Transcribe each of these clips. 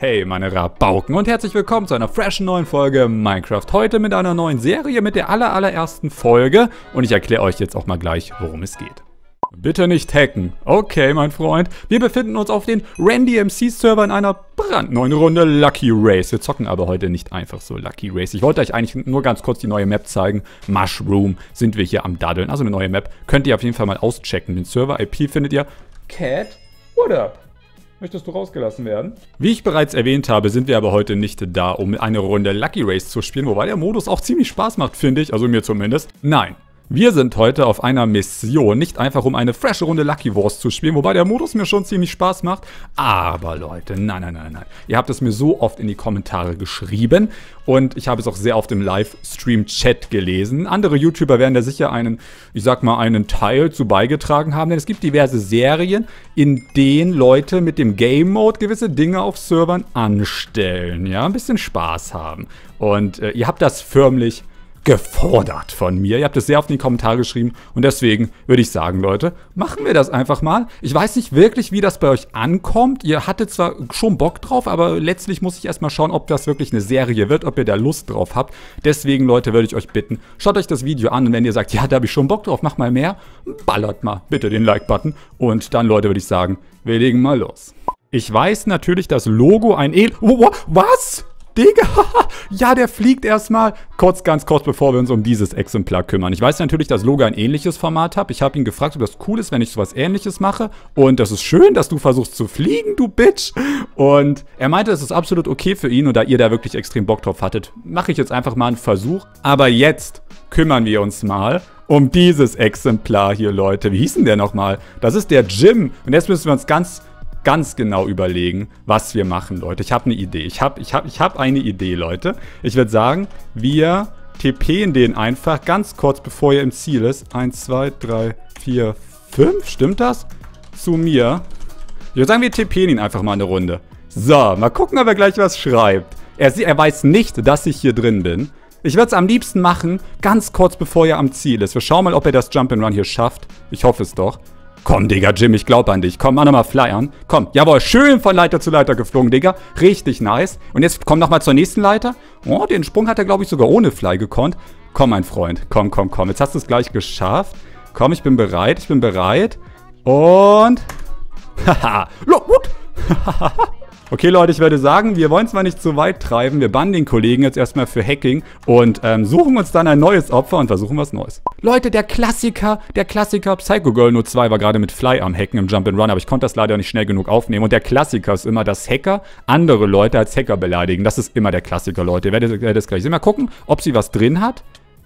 Hey meine Rabauken und herzlich willkommen zu einer freshen neuen Folge Minecraft. Heute mit einer neuen Serie, mit der allerersten Folge. Und ich erkläre euch jetzt auch mal gleich, worum es geht. Bitte nicht hacken. Okay, mein Freund. Wir befinden uns auf den RanDMC-Server in einer brandneuen Runde Lucky Race. Wir zocken aber heute nicht einfach so Lucky Race. Ich wollte euch eigentlich nur ganz kurz die neue Map zeigen. Mushroom sind wir hier am Daddeln. Also eine neue Map. Könnt ihr auf jeden Fall mal auschecken. Den Server-IP findet ihr. Cat, what up? Möchtest du rausgelassen werden? Wie ich bereits erwähnt habe, sind wir aber heute nicht da, um eine Runde Lucky Race zu spielen, wobei der Modus auch ziemlich Spaß macht, finde ich, also mir zumindest. Nein, wir sind heute auf einer Mission, nicht einfach um eine frische Runde Lucky Wars zu spielen, wobei der Modus mir schon ziemlich Spaß macht. Aber Leute, nein. Ihr habt es mir so oft in die Kommentare geschrieben und ich habe es auch sehr oft im Livestream-Chat gelesen. Andere YouTuber werden da sicher einen Teil zu beigetragen haben, denn es gibt diverse Serien, in denen Leute mit dem Game Mode gewisse Dinge auf Servern anstellen, ja, ein bisschen Spaß haben. Und ihr habt das förmlich gefordert von mir. Ihr habt es sehr oft in die Kommentare geschrieben und deswegen würde ich sagen, Leute, machen wir das einfach mal. Ich weiß nicht wirklich, wie das bei euch ankommt. Ihr hattet zwar schon Bock drauf, aber letztlich muss ich erstmal schauen, ob das wirklich eine Serie wird, ob ihr da Lust drauf habt. Deswegen, Leute, würde ich euch bitten, schaut euch das Video an und wenn ihr sagt, ja, da habe ich schon Bock drauf, mach mal mehr, ballert mal bitte den Like-Button und dann, Leute, würde ich sagen, wir legen mal los. Ich weiß natürlich, das Logo Was? Digga, ja, der fliegt erstmal. Ganz kurz, bevor wir uns um dieses Exemplar kümmern. Ich weiß natürlich, dass Logo ein ähnliches Format hat. Ich habe ihn gefragt, ob das cool ist, wenn ich sowas Ähnliches mache. Und das ist schön, dass du versuchst zu fliegen, du Bitch. Und er meinte, es ist absolut okay für ihn. Und da ihr da wirklich extrem Bock drauf hattet, mache ich jetzt einfach mal einen Versuch. Aber jetzt kümmern wir uns mal um dieses Exemplar hier, Leute. Wie hieß denn der nochmal? Das ist der Jim. Und jetzt müssen wir uns ganz genau überlegen, was wir machen, Leute. Ich habe eine Idee. Ich hab eine Idee, Leute. Ich würde sagen, wir TPen den einfach ganz kurz, bevor er im Ziel ist. 1, 2, 3, 4, 5. Stimmt das? Zu mir. Ich würde sagen, wir TPen ihn einfach mal eine Runde. So, mal gucken, ob er gleich was schreibt. Er weiß nicht, dass ich hier drin bin. Ich würde es am liebsten machen, ganz kurz, bevor er am Ziel ist. Wir schauen mal, ob er das Jump'n'Run hier schafft. Ich hoffe es doch. Komm, Digga, Jim, ich glaube an dich. Komm, mach nochmal flyern. Komm, jawohl, schön von Leiter zu Leiter geflogen, Digga. Richtig nice. Und jetzt komm nochmal zur nächsten Leiter. Oh, den Sprung hat er, glaube ich, sogar ohne Fly gekonnt. Komm, mein Freund. Komm. Jetzt hast du es gleich geschafft. Komm, ich bin bereit. Und haha. Okay, Leute, ich würde sagen, wir wollen es mal nicht zu weit treiben. Wir bannen den Kollegen jetzt erstmal für Hacking und suchen uns dann ein neues Opfer und versuchen was Neues. Leute, der Klassiker Psycho Girl 02 war gerade mit Fly am Hacken im Jump'n'Run, aber ich konnte das leider nicht schnell genug aufnehmen. Und der Klassiker ist immer, dass Hacker andere Leute als Hacker beleidigen. Das ist immer der Klassiker, Leute. Ihr werdet das gleich sehen. Mal gucken, ob sie was drin hat.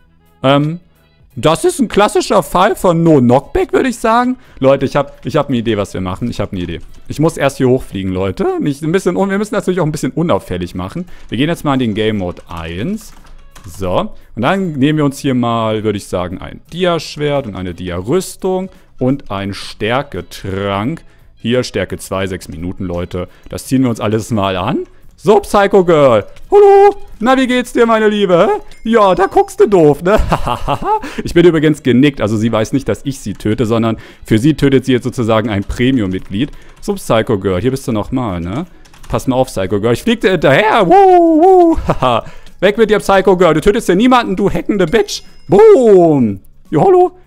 Das ist ein klassischer Fall von No Knockback, würde ich sagen. Leute, ich hab eine Idee, was wir machen. Ich muss erst hier hochfliegen, Leute. Wir müssen natürlich auch ein bisschen unauffällig machen. Wir gehen jetzt mal in den Game Mode 1. So. Und dann nehmen wir uns hier mal, würde ich sagen, ein Dia-Schwert und eine Dia-Rüstung und einen Stärketrank. Hier, Stärke 2, 6 Minuten, Leute. Das ziehen wir uns alles mal an. So, Psycho Girl. Hallo. Na, wie geht's dir, meine Liebe? Ja, da guckst du doof, ne? Ich bin übrigens genickt. Also sie weiß nicht, dass ich sie töte, sondern für sie tötet sie jetzt sozusagen ein Premium-Mitglied. So, Psycho Girl. Hier bist du nochmal, ne? Pass mal auf, Psycho Girl. Ich flieg dir hinterher. Weg mit dir, Psycho Girl. Du tötest ja niemanden, du hackende Bitch. Boom. Jo, hallo.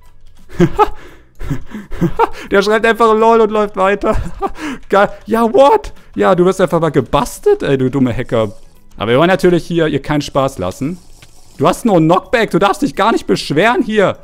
Der schreibt einfach LOL und läuft weiter. Ja, what? Ja, du wirst einfach mal gebastelt, ey, du dumme Hacker. Aber wir wollen natürlich hier ihr keinen Spaß lassen. Du hast nur einen Knockback, du darfst dich gar nicht beschweren hier.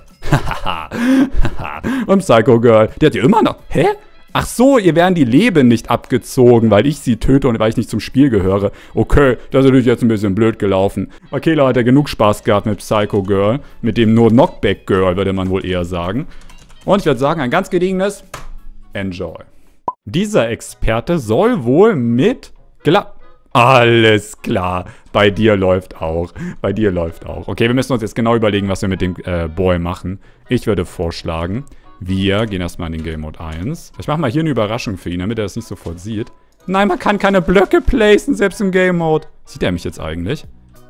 Und Psycho Girl, die hat die immer noch. Hä? Ach so, ihr werden die Leben nicht abgezogen, weil ich sie töte und weil ich nicht zum Spiel gehöre. Okay, das ist natürlich jetzt ein bisschen blöd gelaufen. Okay, Leute, genug Spaß gehabt mit Psycho Girl. Mit dem No Knockback Girl, würde man wohl eher sagen. Und ich würde sagen, ein ganz gediegenes Enjoy. Dieser Experte soll wohl mit Alles klar. Bei dir läuft auch. Okay, wir müssen uns jetzt genau überlegen, was wir mit dem Boy machen. Ich würde vorschlagen, wir gehen erstmal in den Game Mode 1. Ich mache mal hier eine Überraschung für ihn, damit er das nicht sofort sieht. Nein, man kann keine Blöcke placen, selbst im Game Mode. Sieht er mich jetzt eigentlich?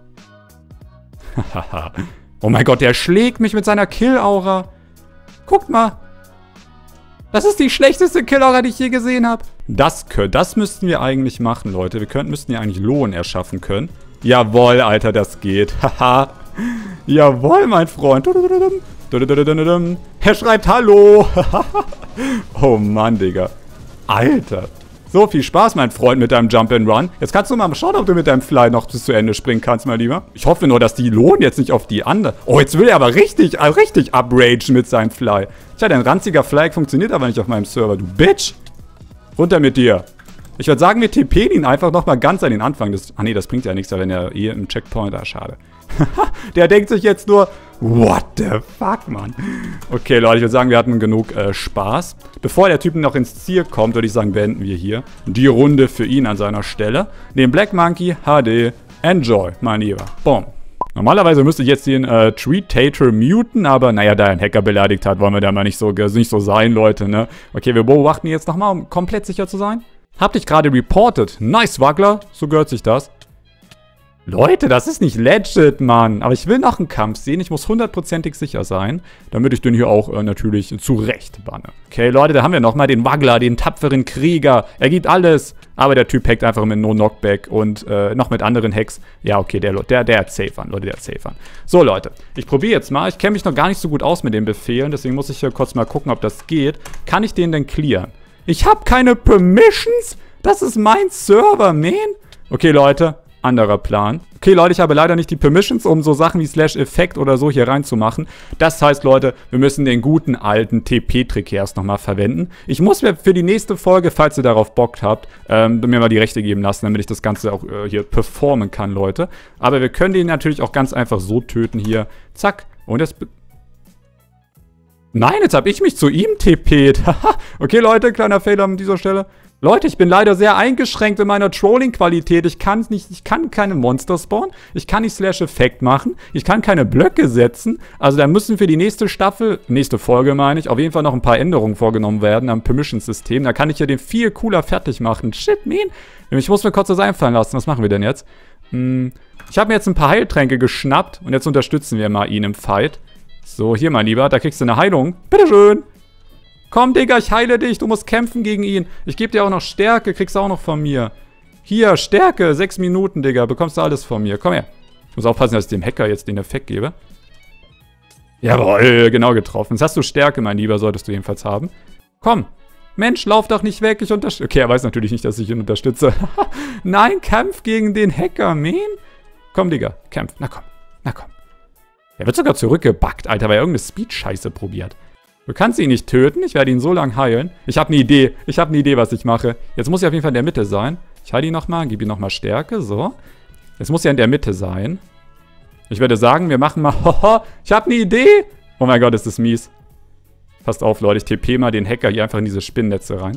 Oh mein Gott, der schlägt mich mit seiner Kill-Aura. Guckt mal. Das ist die schlechteste Kill-Aura, die ich je gesehen habe. Das müssten wir eigentlich machen, Leute. Wir müssten ja eigentlich Lohn erschaffen können. Jawohl, Alter, das geht. Haha. Jawohl, mein Freund. Er schreibt Hallo. Oh Mann, Digga. Alter. So viel Spaß, mein Freund, mit deinem Jump and Run. Jetzt kannst du mal schauen, ob du mit deinem Fly noch bis zu Ende springen kannst, mein Lieber. Ich hoffe nur, dass die Lohn jetzt nicht auf die andere... Oh, jetzt will er aber richtig upragen mit seinem Fly. Tja, dein ranziger Fly funktioniert aber nicht auf meinem Server, du Bitch. Runter mit dir. Ich würde sagen, wir TPen ihn einfach nochmal ganz an den Anfang. Ah nee, das bringt ja nichts, wenn er eh im Checkpoint... Ah, schade. Der denkt sich jetzt nur... What the fuck, Mann? Okay, Leute, ich würde sagen, wir hatten genug Spaß. Bevor der Typ noch ins Ziel kommt, würde ich sagen, beenden wir hier die Runde für ihn an seiner Stelle. Den Black Monkey HD. Enjoy, mein Lieber. Boom. Normalerweise müsste ich jetzt den Treat-Tater muten, aber naja, da er einen Hacker beleidigt hat, wollen wir da mal nicht so sein, Leute, ne? Okay, wir beobachten ihn jetzt nochmal, um komplett sicher zu sein. Hab dich gerade reported. Nice, Waggler. So gehört sich das. Leute, das ist nicht legit, Mann. Aber ich will noch einen Kampf sehen. Ich muss 100%ig sicher sein, damit ich den hier auch natürlich zurecht banne. Okay, Leute, da haben wir nochmal den Waggler, den tapferen Krieger. Er gibt alles. Aber der Typ hackt einfach mit No-Knockback und noch mit anderen Hacks. Ja, okay, der hat Safe an, Leute, der hat Safe an. So, Leute, ich probiere jetzt mal. Ich kenne mich noch gar nicht so gut aus mit den Befehlen. Deswegen muss ich hier kurz mal gucken, ob das geht. Kann ich den denn clearen? Ich habe keine Permissions? Das ist mein Server, man. Okay, Leute. Anderer Plan. Okay, Leute, ich habe leider nicht die Permissions, um so Sachen wie /Effekt oder so hier reinzumachen. Das heißt, Leute, wir müssen den guten alten TP-Trick erst nochmal verwenden. Ich muss mir für die nächste Folge, falls ihr darauf Bock habt, mir mal die Rechte geben lassen, damit ich das Ganze auch hier performen kann, Leute. Aber wir können den natürlich auch ganz einfach so töten hier. Zack. Und jetzt... Nein, jetzt habe ich mich zu ihm TP't. Okay, Leute, kleiner Fehler an dieser Stelle. Leute, ich bin leider sehr eingeschränkt in meiner Trolling-Qualität. Ich kann keine Monster spawnen. Ich kann nicht /Effekt machen. Ich kann keine Blöcke setzen. Also da müssen für die nächste Staffel, nächste Folge meine ich, auf jeden Fall noch ein paar Änderungen vorgenommen werden am Permission-System. Da kann ich ja den viel cooler fertig machen. Shit, man. Ich muss mir kurz das einfallen lassen. Was machen wir denn jetzt? Ich habe mir jetzt ein paar Heiltränke geschnappt und jetzt unterstützen wir mal ihn im Fight. So, hier, mein Lieber, da kriegst du eine Heilung. Bitteschön. Komm, Digga, ich heile dich. Du musst kämpfen gegen ihn. Ich gebe dir auch noch Stärke. Kriegst du auch noch von mir. Hier, Stärke. 6 Minuten, Digga. Bekommst du alles von mir. Komm her. Ich muss aufpassen, dass ich dem Hacker jetzt den Effekt gebe. Jawohl, genau getroffen. Jetzt hast du Stärke, mein Lieber. Solltest du jedenfalls haben. Komm. Mensch, lauf doch nicht weg. Ich unterstütze. Okay, er weiß natürlich nicht, dass ich ihn unterstütze. Nein, Kampf gegen den Hacker, man. Komm, Digga. Kämpf. Na komm. Na komm. Er wird sogar zurückgebackt, Alter, weil er irgendeine Speed-Scheiße probiert. Du kannst ihn nicht töten. Ich werde ihn so lange heilen. Ich habe eine Idee. Ich habe eine Idee, was ich mache. Jetzt muss er auf jeden Fall in der Mitte sein. Ich heile ihn nochmal. Gebe ihm nochmal Stärke. So. Jetzt muss er in der Mitte sein. Ich würde sagen, wir machen mal... Ich habe eine Idee. Oh mein Gott, ist das mies. Passt auf, Leute. Ich TP mal den Hacker hier einfach in diese Spinnennetze rein.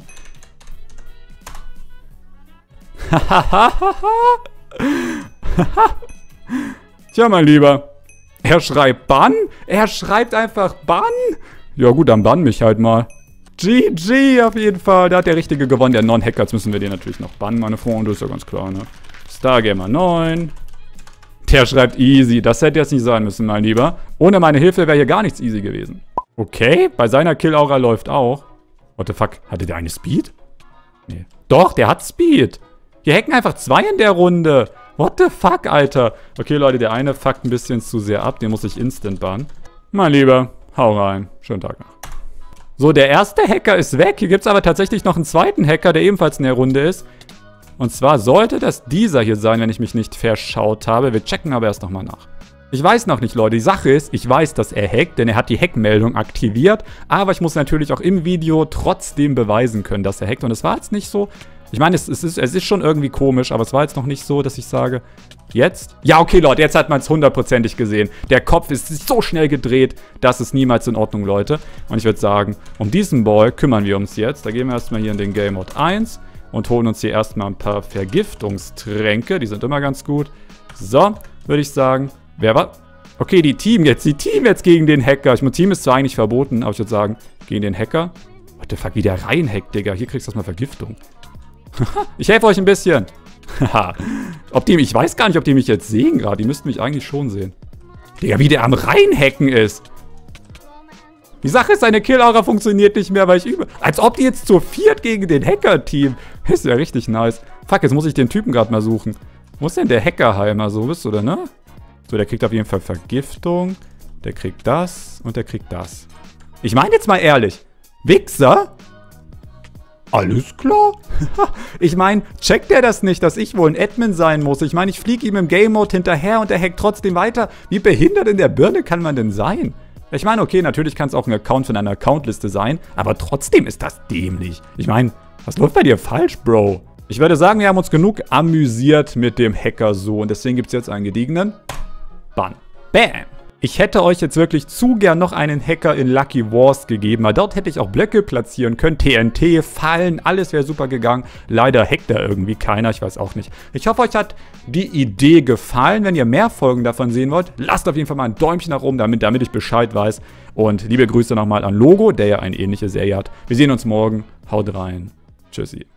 Tja, mein Lieber. Er schreibt Bann. Er schreibt einfach Bann. Ja gut, dann bann mich halt mal. GG auf jeden Fall. Da hat der Richtige gewonnen. Der Non-Hacker. Jetzt müssen wir den natürlich noch bannen, meine Freunde. Ist ja ganz klar, ne? Stargamer 9. Der schreibt easy. Das hätte jetzt nicht sein müssen, mein Lieber. Ohne meine Hilfe wäre hier gar nichts easy gewesen. Okay, bei seiner Kill-Aura läuft auch. What the fuck? Hatte der eine Speed? Nee. Doch, der hat Speed. Hier hacken einfach 2 in der Runde. What the fuck, Alter? Okay, Leute, der eine fuckt ein bisschen zu sehr ab. Den muss ich instant bannen. Mein Lieber, hau rein. Schönen Tag noch. So, der erste Hacker ist weg. Hier gibt es aber tatsächlich noch einen zweiten Hacker, der ebenfalls in der Runde ist. Und zwar sollte das dieser hier sein, wenn ich mich nicht verschaut habe. Wir checken aber erst nochmal nach. Ich weiß noch nicht, Leute. Die Sache ist, ich weiß, dass er hackt, denn er hat die Hackmeldung aktiviert. Aber ich muss natürlich auch im Video trotzdem beweisen können, dass er hackt. Und es war jetzt nicht so... Ich meine, es ist schon irgendwie komisch, aber es war jetzt noch nicht so, dass ich sage, jetzt? Ja, okay, Leute, jetzt hat man es 100%ig gesehen. Der Kopf ist so schnell gedreht, das ist niemals in Ordnung, Leute. Und ich würde sagen, um diesen Ball kümmern wir uns jetzt. Da gehen wir erstmal hier in den Game Mode 1 und holen uns hier erstmal ein paar Vergiftungstränke. Die sind immer ganz gut. So, würde ich sagen, wer war... Okay, die Team jetzt gegen den Hacker. Team ist zwar eigentlich verboten, aber ich würde sagen, gegen den Hacker. What the fuck, wie der reinhackt, Digga. Hier kriegst du erstmal Vergiftung. Ich helfe euch ein bisschen. Ich weiß gar nicht, ob die mich jetzt sehen gerade. Die müssten mich eigentlich schon sehen. Digga, wie der am Reinhacken ist. Die Sache ist, seine Kill-Aura funktioniert nicht mehr, weil ich übe. Als ob die jetzt zu viert gegen den Hacker-Team. Ist ja richtig nice. Fuck, jetzt muss ich den Typen gerade mal suchen. Wo ist denn der Hackerheimer? So bist du, oder ne? So, der kriegt auf jeden Fall Vergiftung. Der kriegt das und der kriegt das. Ich meine jetzt mal ehrlich. Wichser? Alles klar? Ich meine, checkt der das nicht, dass ich wohl ein Admin sein muss? Ich meine, ich fliege ihm im Game-Mode hinterher und der hackt trotzdem weiter. Wie behindert in der Birne kann man denn sein? Ich meine, okay, natürlich kann es auch ein Account von einer Accountliste sein, aber trotzdem ist das dämlich. Ich meine, was läuft bei dir falsch, Bro? Ich würde sagen, wir haben uns genug amüsiert mit dem Hacker so und deswegen gibt es jetzt einen gediegenen Bann. Bam! Ich hätte euch jetzt wirklich zu gern noch einen Hacker in Lucky Wars gegeben, weil dort hätte ich auch Blöcke platzieren können, TNT, Fallen, alles wäre super gegangen. Leider hackt da irgendwie keiner, ich weiß auch nicht. Ich hoffe, euch hat die Idee gefallen. Wenn ihr mehr Folgen davon sehen wollt, lasst auf jeden Fall mal ein Däumchen nach oben, damit ich Bescheid weiß. Und liebe Grüße nochmal an Logo, der ja eine ähnliche Serie hat. Wir sehen uns morgen. Haut rein. Tschüssi.